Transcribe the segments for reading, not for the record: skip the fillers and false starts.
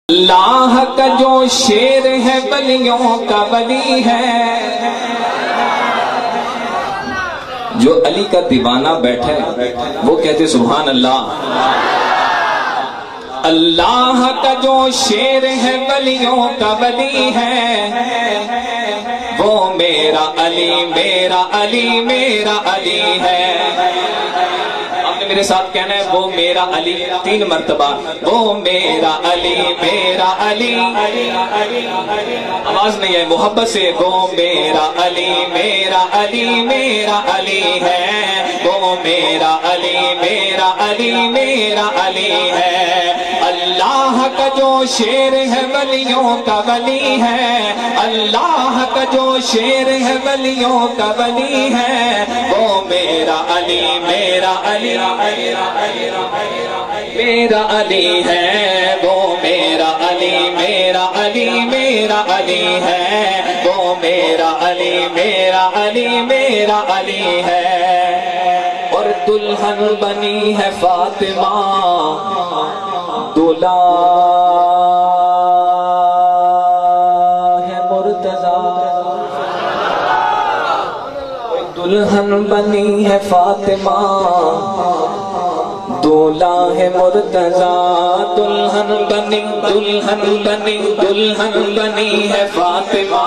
اللہ کا جو شیر ہے ولیوں کا ولی ہے، جو علی کا دیوانہ بیٹھے وہ کہتے سبحان اللہ۔ اللہ کا جو شیر ہے ولیوں کا ولی ہے، وہ میرا علی میرا علی میرا علی ہے۔ آپ نے میرے ساتھ کہنا ہے وہ میرا علی 3 مرتبہ، وہ میرا علی میرا علی، آواز نہیں ہے محبت سے، وہ میرا علی میرا علی میرا علی ہے، وہ میرا علی میرا علی میرا علی ہے۔ اللہ کا جو شیر ہے ولیوں کا ولی ہے، اللہ کا جو شیر ہے ولیوں کا ولی ہے، وہ میرا علی میرا علی میرا علی ہے، وہ میرا علی میرا علی میرا علی ہے، وہ میرا علی میرا علی میرا علی ہے۔ اور دلہن بنی ہے فاطمہ، دولہا ہے مرتضیٰ، دلہن بنی ہے فاطمہ، دولہا ہے مرتضیٰ، دلہن بنی دلہن بنی دلہن بنی ہے فاطمہ،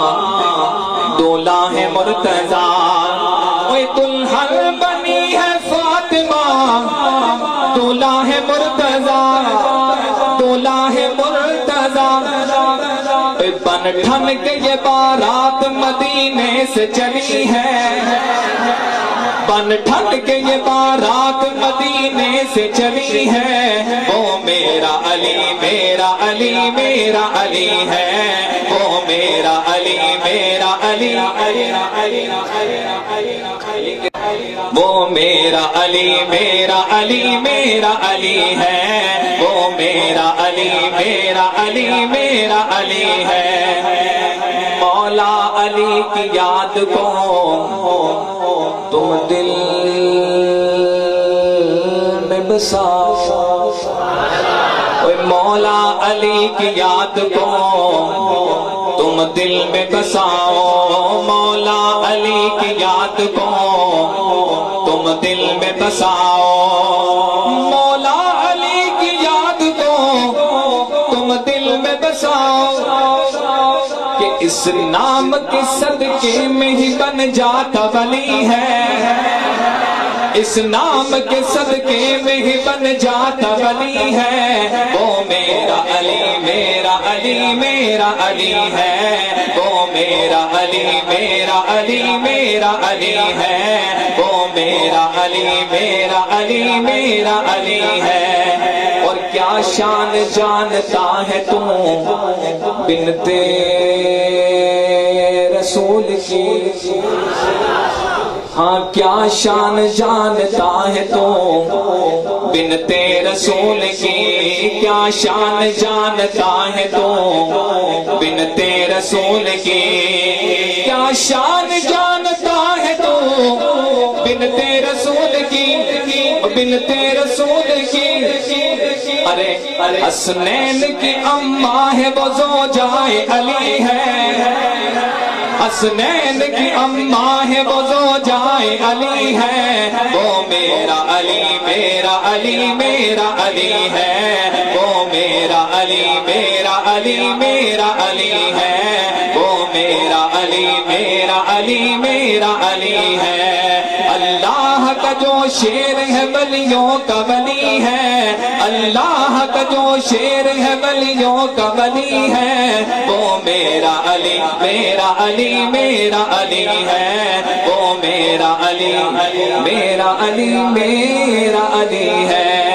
دولہا ہے مرتضیٰ، اوہ دلہن بنی ہے فاطمہ، دولہا ہے مرتضیٰ، دولہا ہے مرتضیٰ۔ بن ٹھن کے یہ بارات مدینے سے چلی ہے، بن ٹھن کے یہ بارات مدینے سے چلی ہے، وہ میرا علی میرا علی میرا علی ہے، وہ میرا علی میرا علی وہ میرا علی میرا علی میرا علی ہے، وہ میرا علی میرا علی میرا علی ہے۔ مولا علی کی یاد کو تم دل میں بساؤ، مولا علی کی یاد کو تم دل میں بساؤ، مولا علی کی یاد کو تم دل میں بساؤ، مولا علی کی یاد کو تم دل میں بساؤ، کہ اس نام کے صدقے میں ہی بن جاتا ولی ہے، اس نام کے صدقے میں ہی بن جاتا ولی ہے، وہ میرا علی میرا علی میرا علی ہے، وہ میرا علی میرا علی میرا علی ہے، وہ میرا علی میرا علی میرا علی ہے۔ اور کیا شان جانتا ہے تو بنتے رسول کی، ہاں کیا شان جانتا ہے تو بنتے رسول کی، کیا شان جانتا ہے تو بنتے رسول کی، کیا شان جانتا ہے تو بنتے رسول کی، بنتے رسول کی۔ ارے حسنین کی اماں ہے وہ زوجائے علی ہے، حسنین کی اماں ہے وہ زوجائے علی ہے، وہ میرا علی میرا علی میرا علی ہے، وہ میرا علی میرا علی میرا علی ہے، وہ میرا علی میرا علی میرا علی ہے۔ اللہ کا جو شیر ہے ولیوں کا ولی ہے، اللہ کا جو شیر ہے ولیوں کا ولی ہے، وہ میرا علی میرا علی میرا علی ہے، وہ میرا علی میرا علی میرا علی ہے۔